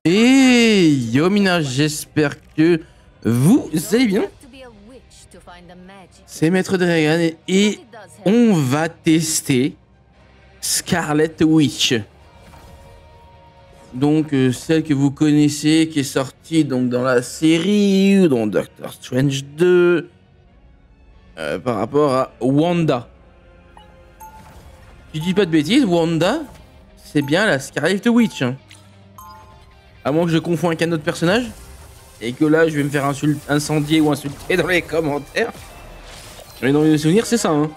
Et Yomina, j'espère que vous allez bien. C'est Maître Dragon et on va tester Scarlet Witch. Donc celle que vous connaissez, qui est sortie donc dans la série ou dans Doctor Strange 2 par rapport à Wanda. Tu dis pas de bêtises, Wanda, c'est bien la Scarlet Witch. Hein. À moins que je confonds avec un autre personnage. Et que là, je vais me faire incendier ou insulter dans les commentaires. Mais dans mes souvenirs, c'est ça. Hein.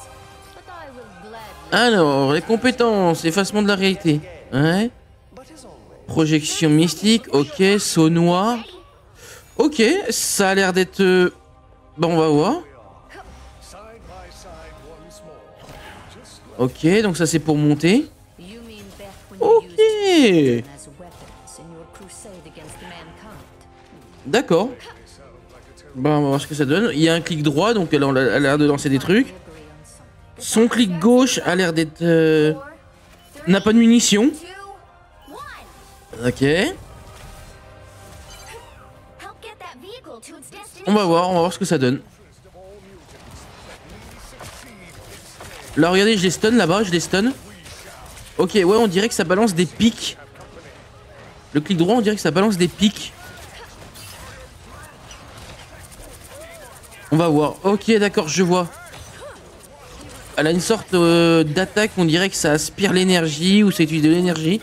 Alors, les compétences, effacement de la réalité. Ouais. Projection mystique, ok. Saut noir. Ok, ça a l'air d'être... Bon, on va voir. Ok, donc ça c'est pour monter. Ok. D'accord. Bon, on va voir ce que ça donne. Il y a un clic droit, donc elle a l'air de lancer des trucs. Son clic gauche a l'air d'être... n'a pas de munitions. Ok. On va voir ce que ça donne. Là, regardez, je les stun là-bas, je les stun. Ok, ouais, on dirait que ça balance des pics. Le clic droit, on dirait que ça balance des pics. On va voir. Ok, d'accord, je vois. Elle a une sorte d'attaque, on dirait que ça aspire l'énergie ou ça utilise de l'énergie.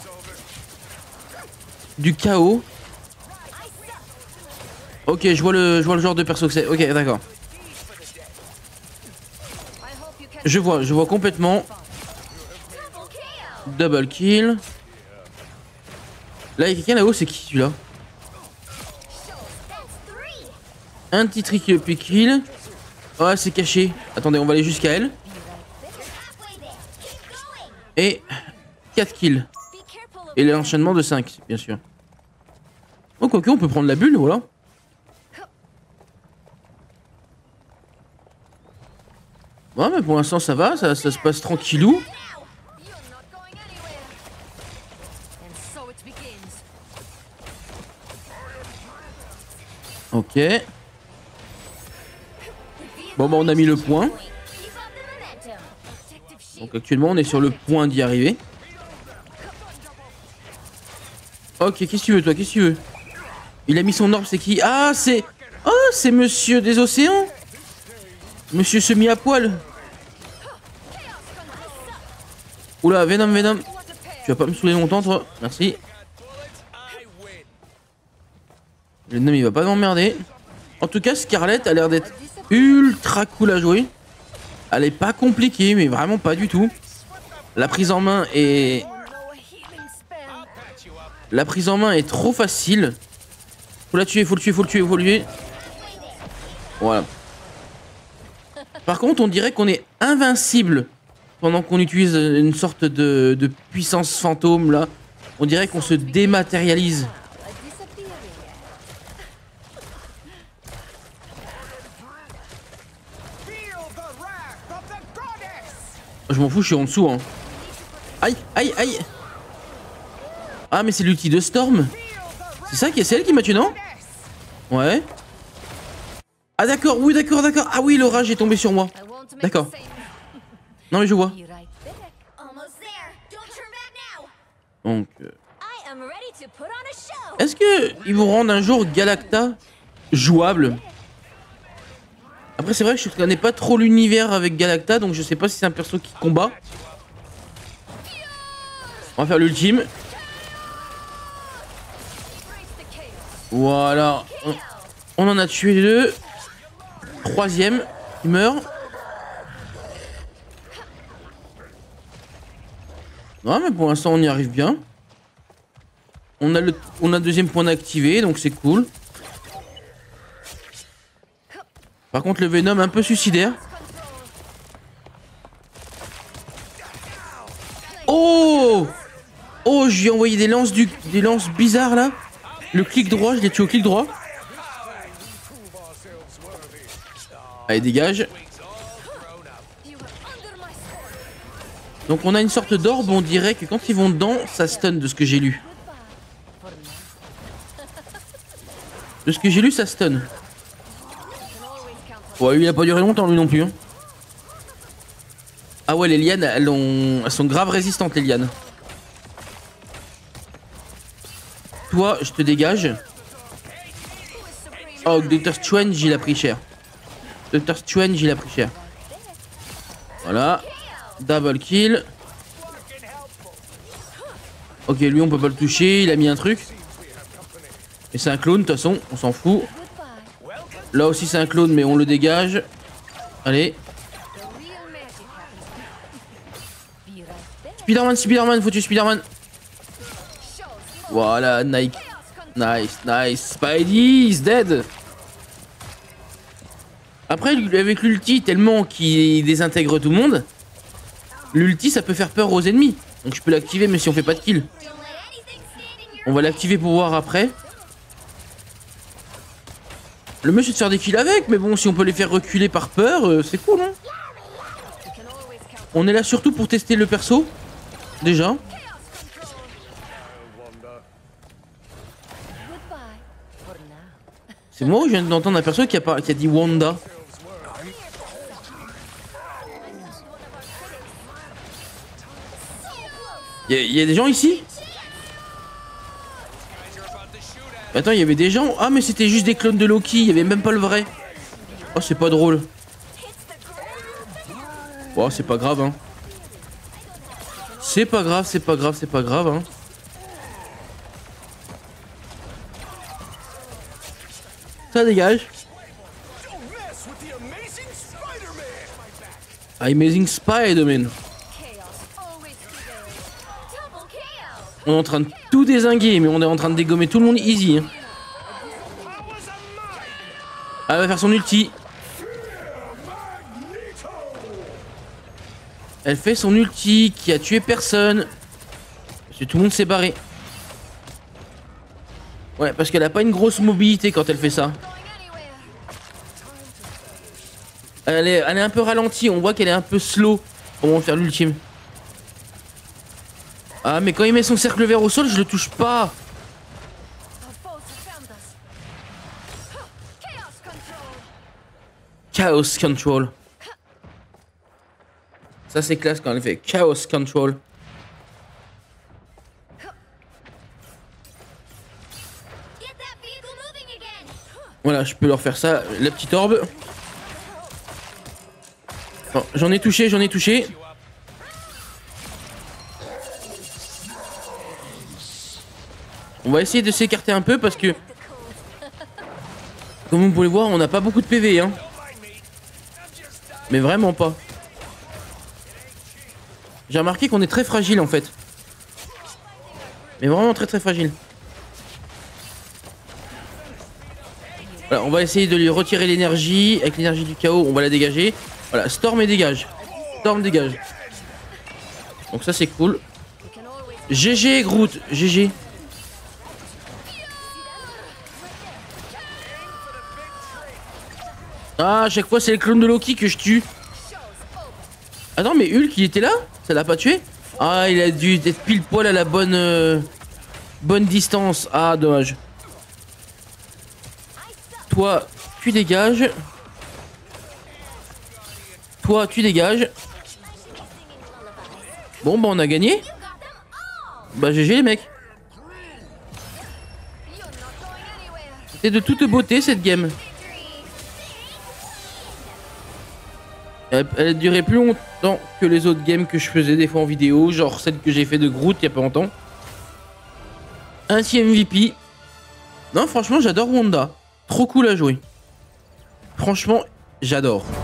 Du chaos. Ok, je vois le genre de perso que c'est. Ok, d'accord. Je vois complètement. Double kill. Là, il y a quelqu'un là-haut, c'est qui celui-là? Un petit trick puis kill. Oh, c'est caché. Attendez, on va aller jusqu'à elle. Et 4 kills. Et l'enchaînement de 5, bien sûr. Oh, quoique, on peut prendre la bulle, voilà. Ouais, mais pour l'instant, ça va, ça se passe tranquillou. Ok. Bon, bah, on a mis le point. Donc, actuellement, on est sur le point d'y arriver. Ok, qu'est-ce que tu veux, toi? Qu'est-ce que tu veux? Il a mis son orbe, c'est qui? Ah, c'est... Oh, c'est Monsieur des Océans. Monsieur semi à poil. Oula, Venom. Tu vas pas me saouler longtemps, toi. Merci. Venom, il va pas m'emmerder. En tout cas, Scarlet a l'air d'être ultra cool à jouer. Elle est pas compliquée, mais vraiment pas du tout. La prise en main est... La prise en main est trop facile. Faut la tuer, faut le tuer. Voilà. Par contre, on dirait qu'on est invincible pendant qu'on utilise une sorte de puissance fantôme, là. On dirait qu'on se dématérialise. Je m'en fous, je suis en dessous, hein. Aïe. Ah, mais c'est l'ulti de Storm. C'est elle qui m'a tué, non? Ouais. Ah d'accord, oui d'accord. Ah oui, l'orage est tombé sur moi. D'accord. Non mais je vois. Donc... Est-ce que ils vont rendre un jour Galacta jouable? Après c'est vrai que je connais pas trop l'univers avec Galacta, donc je sais pas si c'est un perso qui combat. On va faire l'ultime. Voilà. On en a tué 2. Troisième, il meurt. Ouais, mais pour l'instant, on y arrive bien. On a le deuxième point activé, donc c'est cool. Par contre, le Venom un peu suicidaire. Oh! Oh, je lui ai envoyé des lances bizarres, là. Le clic droit, je l'ai tué au clic droit. Allez, dégage. Donc on a une sorte d'orbe, on dirait que quand ils vont dedans, ça stun de ce que j'ai lu. De ce que j'ai lu, ça stun. Ouais, lui, il a pas duré longtemps, lui non plus. Hein. Ah ouais, les lianes, elles sont grave résistantes, les lianes. Toi, je te dégage. Oh, Dr. Strange, il a pris cher. Dr. Strange, il a pris cher. Voilà. Double kill. Ok, lui, on peut pas le toucher. Il a mis un truc. Et c'est un clone, de toute façon, on s'en fout. Là aussi, c'est un clone, mais on le dégage. Allez. Spider-Man, Spider-Man, faut tuer Spider-Man. Voilà, Nike. Nice, nice. Spidey is dead. Après, avec l'ulti, tellement qu'il désintègre tout le monde, l'ulti, ça peut faire peur aux ennemis. Donc je peux l'activer, mais si on fait pas de kill. On va l'activer pour voir après. Le mieux, c'est de faire des kills avec, mais bon, si on peut les faire reculer par peur, c'est cool, hein. On est là surtout pour tester le perso. Déjà. C'est moi ou je viens d'entendre un perso qui a dit Wanda? Y a des gens ici? Attends, il y avait des gens. Ah, mais c'était juste des clones de Loki, il y avait même pas le vrai. Oh, c'est pas drôle. Oh, c'est pas grave, hein. C'est pas grave, c'est pas grave, c'est pas grave, hein. Ça dégage. Amazing Spider-Man. On est en train de tout dézinguer, mais on est en train de dégommer tout le monde easy. Hein. Elle va faire son ulti. Elle fait son ulti qui a tué personne. Parce que tout le monde s'est barré. Ouais, parce qu'elle a pas une grosse mobilité quand elle fait ça. Elle est un peu ralentie, on voit qu'elle est un peu slow. Comment faire l'ultime. Ah, mais quand il met son cercle vert au sol, je le touche pas. Chaos Control. Ça c'est classe quand elle fait Chaos Control. Voilà, je peux leur faire ça. La petite orbe. Bon, j'en ai touché, j'en ai touché. On va essayer de s'écarter un peu parce que, comme vous pouvez voir, on n'a pas beaucoup de PV, hein. Mais vraiment pas. J'ai remarqué qu'on est très fragile en fait. Mais vraiment très très fragile. Voilà, on va essayer de lui retirer l'énergie. Avec l'énergie du chaos, on va la dégager. Voilà, Storm et dégage. Storm dégage. Donc ça c'est cool. GG Groot, GG. Ah, à chaque fois c'est le clone de Loki que je tue. Attends, mais Hulk il était là? Ça l'a pas tué? Ah, il a dû être pile poil à la bonne distance. Ah, dommage. Toi, tu dégages. Toi, tu dégages. Bon, bah on a gagné. Bah GG les mecs. C'était de toute beauté cette game. Elle a duré plus longtemps que les autres games que je faisais des fois en vidéo, genre celle que j'ai fait de Groot il y a pas longtemps. Ainsi MVP. Non, franchement, j'adore Wanda. Trop cool à jouer. Franchement, j'adore.